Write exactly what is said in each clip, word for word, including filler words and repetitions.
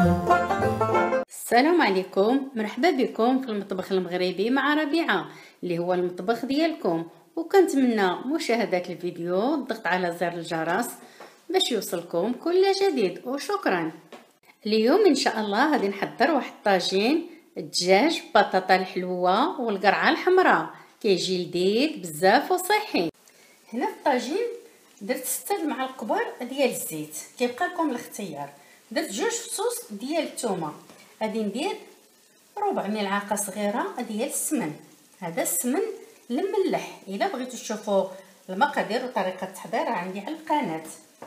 السلام عليكم، مرحبا بكم في المطبخ المغربي مع ربيعه اللي هو المطبخ ديالكم. وكنتمنى مشاهده الفيديو، الضغط على زر الجرس باش يوصلكم كل جديد. وشكرا. اليوم ان شاء الله غادي نحضر واحد الطاجين الدجاج بطاطا الحلوه والقرعه الحمراء، كيجي لذيذ بزاف وصحي. هنا في الطاجين درت ستة معالق كبار ديال الزيت، كيبقى لكم الاختيار. درت جوج فصوص ديال الثومه، غادي ندير ربع ملعقه صغيره ديال السمن. هذا السمن المملح، الا بغيتوا تشوفوا المقادير وطريقه التحضير عندي على القناه.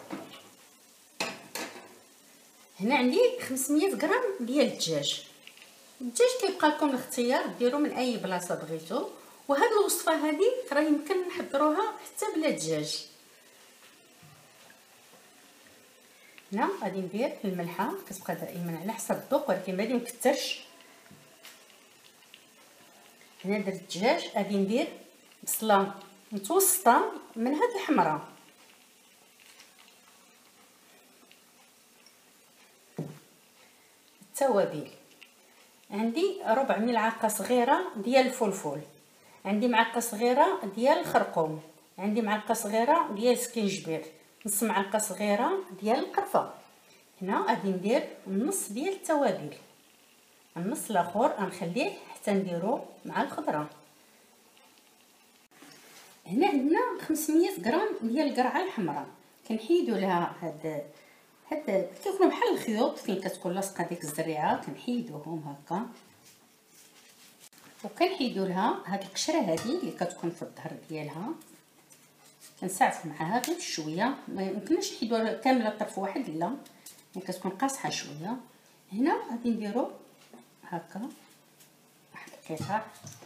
هنا عندي خمسمية غرام ديال الدجاج. الدجاج كيبقى لكم الاختيار، ديروا من اي بلاصه بغيتوا. وهذه الوصفه هذه راه يمكن نحضروها حتى بلا دجاج. هنا غادي ندير الملحه، كتبقى دائما على حسب الذوق ولكن ما نكثرش. هنا درت الدجاج، غادي ندير بصله متوسطه من هاد الحمراء، التوابل عندي ربع ملعقه صغيره ديال الفلفل، عندي معلقه صغيره ديال الخرقوم، عندي معلقه صغيره ديال السكينجبير، نص معلقه صغيره ديال القرفه. هنا غادي ندير النص ديال التوابل، النص الاخر غنخليه حتى نديرو مع الخضره. هنا عندنا خمسمية غرام ديال القرعه الحمراء، كنحيدوا لها هاد هاد كيكونوا بحال الخيوط فين كتكون لاصقه ديك الزريعه، كنحيدوهم هكا وكنحيدوا لها هاد القشره هذه اللي كتكون في الظهر ديالها، كنسعفوا معاها غير شويه، ما يمكنش نحيدوها كامله طرف واحد، لا يعني كتكون قاصحه شويه. هنا غادي نديرو هكا واحد القطع،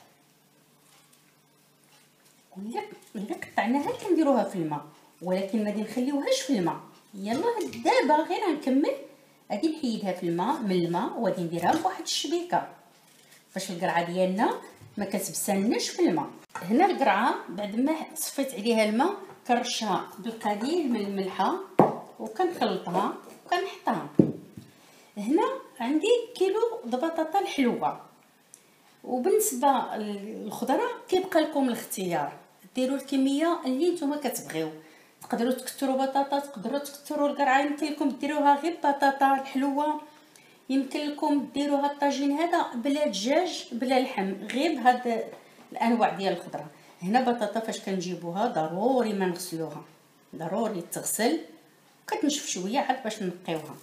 وإلا قطعناها كنديروها في الماء ولكن ما نخليوهاش في الماء. يلا دابا غير غنكمل، غادي نحيدها في الماء من الماء وغادي نديرها فواحد الشبيكه باش القرعه ديالنا ما كتبسلناش في الماء. هنا القرعه بعد ما صفيت عليها الماء كنرشها بالقليل من الملحه وكنخلطها وكنحطها. هنا عندي كيلو د بطاطا الحلوه. وبالنسبه للخضره كيبقى لكم الاختيار، ديروا الكميه اللي نتوما كتبغيو. تقدروا تكثروا بطاطا، تقدروا تكثروا القرعه، يمكن لكم ديروها غير بطاطا الحلوه، يمكن لكم ديروها الطاجين هذا بلا دجاج بلا لحم، غير بهاد الانواع ديال الخضره. هنا بطاطا فاش كنجيبوها ضروري ما نغسلوها، ضروري تغسل وكتنشف شويه عاد باش نقيوها.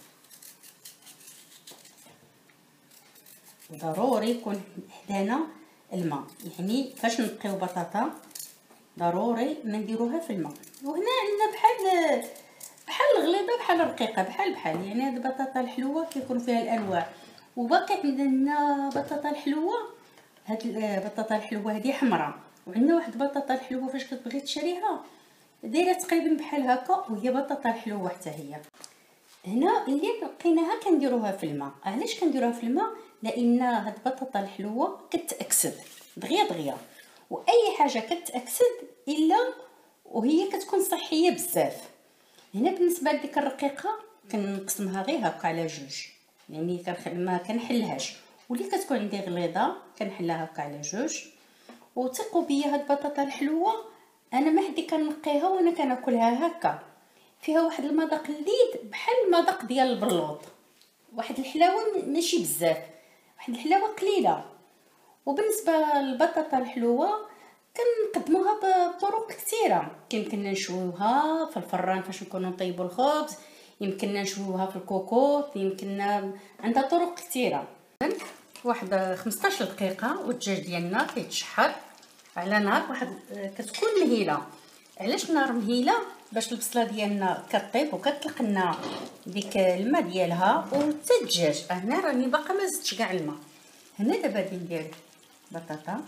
ضروري يكون حدانا الماء، يعني فاش نقيو بطاطا ضروري ما نديروها في الماء. وهنا عندنا بحال بحال الغليظه بحال الرقيقه بحال بحال، يعني هاد البطاطا الحلوه كيكون فيها الانواع. وباقي عندنا بطاطا الحلوه، هاد البطاطا الحلوه هذه حمراء، وعندنا واحد البطاطا الحلوه فاش كتبغي تشريها دايره تقريبا بحال هكا وهي بطاطا الحلوه حتى هي. هنا اللي لقيناها كنديروها في الماء. علاش كنديروها في الماء؟ لان هاد البطاطا الحلوه كتاكسد دغيا دغيا، واي حاجه كتاكسد الا وهي كتكون صحيه بزاف. هنا بالنسبه لديك الرقيقه كنقسمها غير هكا على جوج، يعني كنخلي ما كنحلهاش، واللي كتكون عندي غليظه كنحلها هكا على جوج. وثقوا بيا هاد البطاطا الحلوه انا ما حدي كنقيها وانا كناكلها هكا، فيها واحد المذاق اللذيذ بحال المذاق ديال البلوط، واحد الحلاوه ماشي بزاف، واحد الحلاوه قليله. وبالنسبه للبطاطا الحلوه كنقدموها بطرق كثيره، يمكننا نشويوها في الفران فاش نكونوا نطيبوا الخبز، يمكننا نشويوها في الكوكوط، يمكننا عندها طرق كثيره. واحد خمسطاش دقيقه والدجاج ديالنا كيتشحر على نار واحد كتكون مهيله. علاش نار مهيله؟ باش البصله ديالنا كطيب وكتطلق لنا ديك الماء ديالها وحتى الدجاج. هنا راني باقا ما زدتش كاع الماء. هنا دابا غادي ندير بطاطا،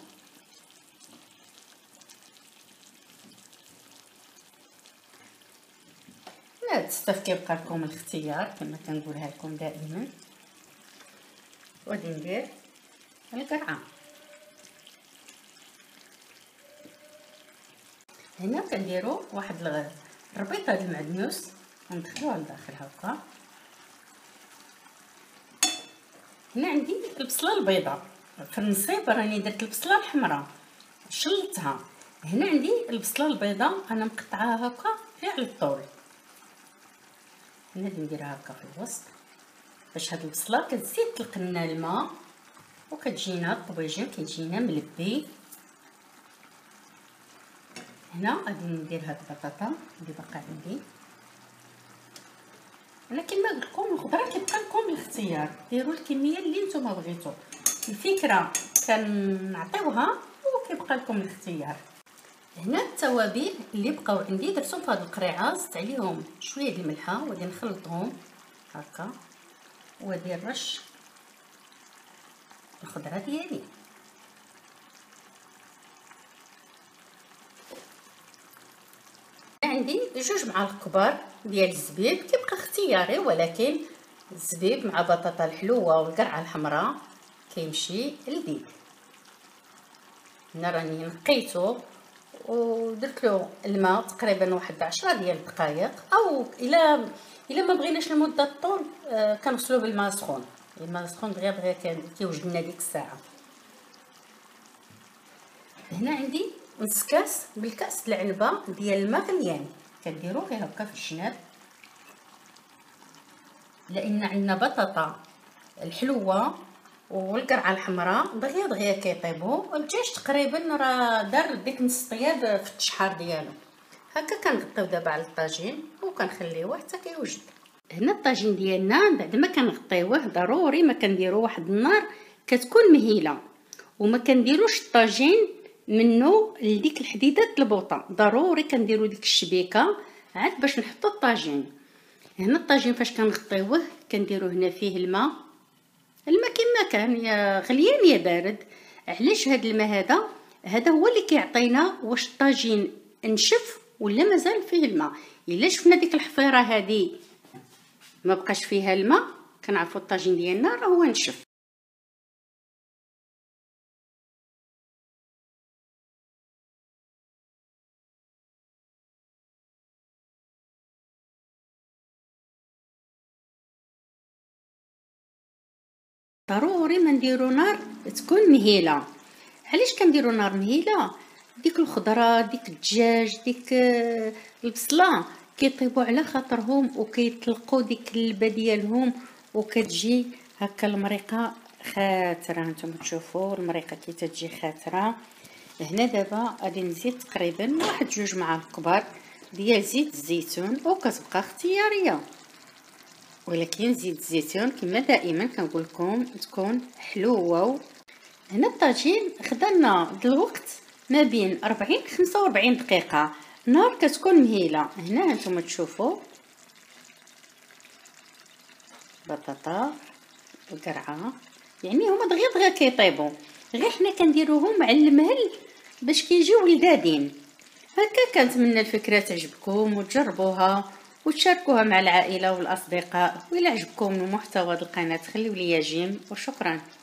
هاد الصف كيبقى لكم الاختيار كما كنقولها لكم دائما. وغادي ندير القرعه. هنا كنديروا واحد الربيطه ديال المعدنوس، غندخلوها لداخل هكا هنا عندي البصله البيضاء، في النصيب راني درت البصله الحمراء شلتها. هنا عندي البصله البيضاء انا مقطعاها هكا غير على الطول. هنا نديرها هكا في الوسط باش هاد البصله كتزيد تلق لنا الماء وكتجينا الطبيجين كيجينا ملبي. هنا غادي ندير هاد البطاطا اللي باقا عندي. انا كما قلت لكم الخضره كيبقى لكم الاختيار، ديروا الكميه اللي نتوما بغيتو، الفكره كنعطيوها وكيبقى لكم الاختيار. هنا التوابل اللي بقاو عندي درتهم في هاد القريعه، زدت عليهم شويه د الملحه وغادي نخلطهم هكا وغادي نرش الخضره ديالي. عندي جوج معالق كبار ديال الزبيب، كيبقى اختياري ولكن الزبيب مع بطاطا الحلوه والقرعه الحمراء كيمشي لذيذ. هنا راني نقيته ودرت له الماء تقريبا واحد عشرة ديال الدقائق، او الا الا ما بغيناش المده طول آه كنغسلو بالماء سخون. الماء سخون دغيا دغيا كيوجد لنا ديك الساعه. هنا عندي نص كاس بالكاس العنبه ديال الماء غليان، كنديروه غير هكا في الجناب، لان عندنا بطاطا الحلوه والقرعه الحمراء دغيا دغيا كيطيبوا. الدجاج تقريبا راه دار ديك نص طياب في التشحار ديالو. هكا كنغطيو دابا على الطاجين وكنخليوه حتى كيوجد. هنا الطاجين ديالنا بعد ما كنغطيوه ضروري ما كنديروا واحد النار كتكون مهيله، وما كنديروش الطاجين منه لديك الحديدات البوطه، ضروري كنديروا ديك الشبيكه عاد باش نحطوا الطاجين. هنا الطاجين فاش كنغطيوه كنديروا هنا فيه الماء، الماء كما كان يا غليان يا بارد. علاش هذا الماء هذا هذا هو اللي كيعطينا واش الطاجين نشف ولا مازال فيه الماء. الا شفنا ديك الحفيره هذه ما بقاش فيها الماء كنعرفوا الطاجين ديالنا راه هو نشف. ضروري ما نديرو نار تكون مهيله. علاش كنديرو نار مهيله؟ ديك الخضره ديك الدجاج ديك البصله كيطيبوا على خاطرهم وكيطلقوا ديك اللبه ديالهم وكتجي هكا المريقه خاتره. نتوما تشوفوا المريقه كي تجي خاتره. هنا دابا غادي نزيد تقريبا واحد جوج معالق كبار ديال زيت الزيتون، وكتبقى اختياريه، ولكن زيت الزيتون كما دائما كنقول لكم تكون حلوه. هنا الطاجين خدالنا الوقت ما بين أربعين خمسة وأربعين دقيقه، النار كتكون مهيله. هنا هانتوما تشوفوا بطاطا القرعه يعني هما دغيا دغيا كيطيبوا، غير حنا كنديروهم على المهل باش كيجيو ولدادين. هكا كنتمنى الفكره تعجبكم وتجربوها وتشاركوها مع العائله والاصدقاء. وإلا عجبكم محتوى القناه خليو لي جيم وشكرا.